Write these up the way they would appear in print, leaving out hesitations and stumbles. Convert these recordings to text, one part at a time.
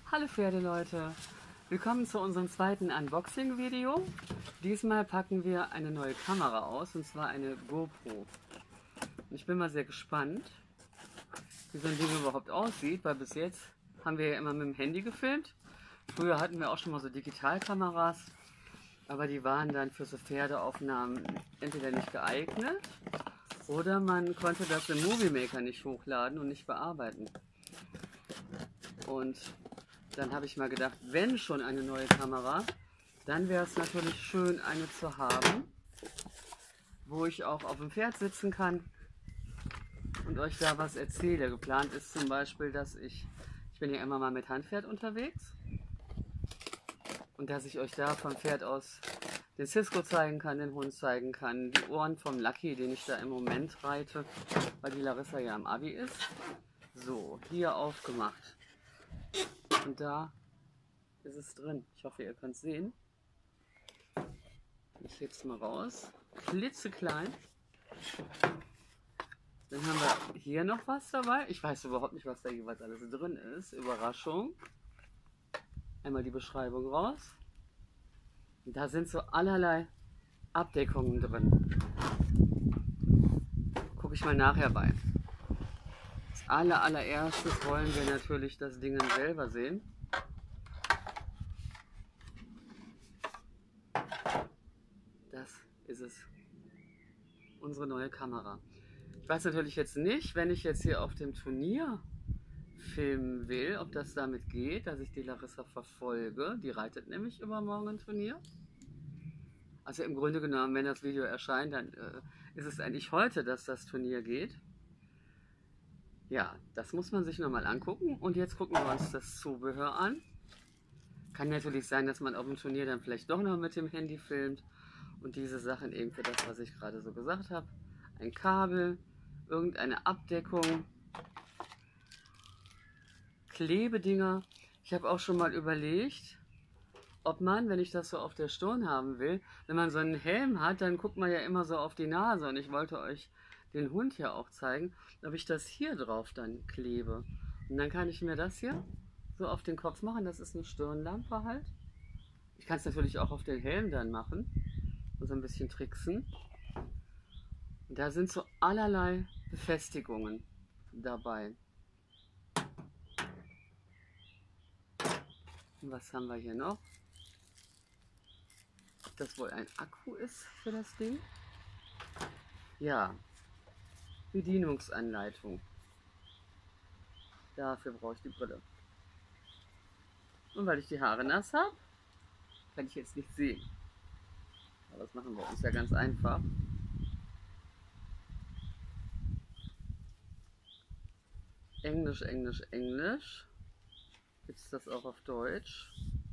Hallo Pferdeleute, willkommen zu unserem zweiten Unboxing-Video. Diesmal packen wir eine neue Kamera aus, und zwar eine GoPro. Ich bin mal sehr gespannt, wie so ein Ding überhaupt aussieht, weil bis jetzt haben wir ja immer mit dem Handy gefilmt. Früher hatten wir auch schon mal so Digitalkameras, aber die waren dann für so Pferdeaufnahmen entweder nicht geeignet oder man konnte das im Movie Maker nicht hochladen und nicht bearbeiten. Und dann habe ich mal gedacht, wenn schon eine neue Kamera, dann wäre es natürlich schön, eine zu haben, wo ich auch auf dem Pferd sitzen kann und euch da was erzähle. Geplant ist zum Beispiel, dass ich bin ja immer mal mit Handpferd unterwegs und dass ich euch da vom Pferd aus den Cisco zeigen kann, den Hund zeigen kann, die Ohren vom Lucky, den ich da im Moment reite, weil die Larissa ja am Abi ist. So, hier aufgemacht. Und da ist es drin. Ich hoffe, ihr könnt es sehen. Ich hebe es mal raus. Klitzeklein. Dann haben wir hier noch was dabei. Ich weiß überhaupt nicht, was da jeweils alles drin ist. Überraschung. Einmal die Beschreibung raus. Und da sind so allerlei Abdeckungen drin. Gucke ich mal nachher bei. Als allererstes wollen wir natürlich das Ding selber sehen. Das ist es. Unsere neue Kamera. Ich weiß natürlich jetzt nicht, wenn ich jetzt hier auf dem Turnier filmen will, ob das damit geht, dass ich die Larissa verfolge. Die reitet nämlich übermorgen ein Turnier. Also im Grunde genommen, wenn das Video erscheint, dann ist es eigentlich heute, dass das Turnier geht. Ja, das muss man sich nochmal angucken. Und jetzt gucken wir uns das Zubehör an. Kann natürlich sein, dass man auf dem Turnier dann vielleicht doch noch mit dem Handy filmt. Und diese Sachen eben für das, was ich gerade so gesagt habe. Ein Kabel, irgendeine Abdeckung, Klebedinger. Ich habe auch schon mal überlegt, ob man, wenn ich das so auf der Stirn haben will, wenn man so einen Helm hat, dann guckt man ja immer so auf die Nase. Und ich wollte euch den Hund ja auch zeigen, ob ich das hier drauf dann klebe. Und dann kann ich mir das hier so auf den Kopf machen. Das ist eine Stirnlampe halt. Ich kann es natürlich auch auf den Helm dann machen. Und so ein bisschen tricksen. Und da sind so allerlei Befestigungen dabei. Und was haben wir hier noch? Ob das wohl ein Akku ist für das Ding? Ja, Bedienungsanleitung. Dafür brauche ich die Brille. Und weil ich die Haare nass habe, kann ich jetzt nicht sehen. Aber das machen wir uns ja ganz einfach. Englisch, Englisch, Englisch. Gibt es das auch auf Deutsch?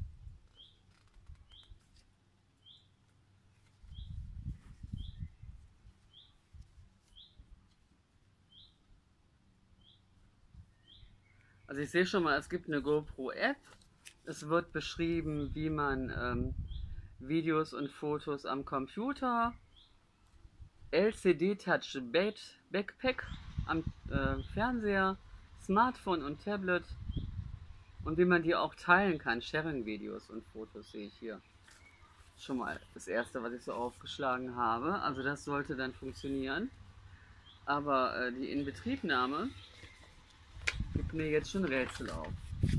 Also ich sehe schon mal, es gibt eine GoPro-App. Es wird beschrieben, wie man Videos und Fotos am Computer, LCD-Touch Backpack am Fernseher, Smartphone und Tablet und wie man die auch teilen kann. Sharing-Videos und Fotos sehe ich hier. Schon mal das erste, was ich so aufgeschlagen habe. Also das sollte dann funktionieren. Aber die Inbetriebnahme gibt mir jetzt schon Rätsel auf.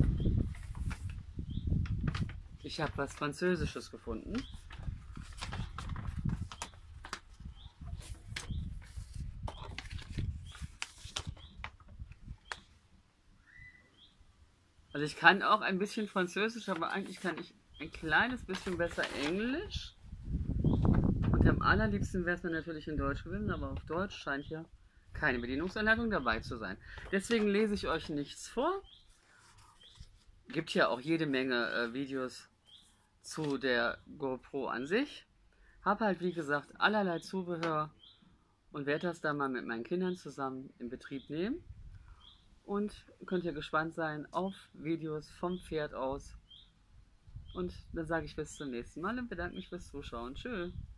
Ich habe was Französisches gefunden. Also ich kann auch ein bisschen Französisch, aber eigentlich kann ich ein kleines bisschen besser Englisch. Und am allerliebsten wäre es mir natürlich in Deutsch gewesen, aber auf Deutsch scheint ja keine Bedienungsanleitung dabei zu sein. Deswegen lese ich euch nichts vor. Gibt ja auch jede Menge Videos zu der GoPro an sich. Habe halt wie gesagt allerlei Zubehör und werde das dann mal mit meinen Kindern zusammen in Betrieb nehmen. Und könnt ihr gespannt sein auf Videos vom Pferd aus. Und dann sage ich bis zum nächsten Mal und bedanke mich fürs Zuschauen. Tschüss.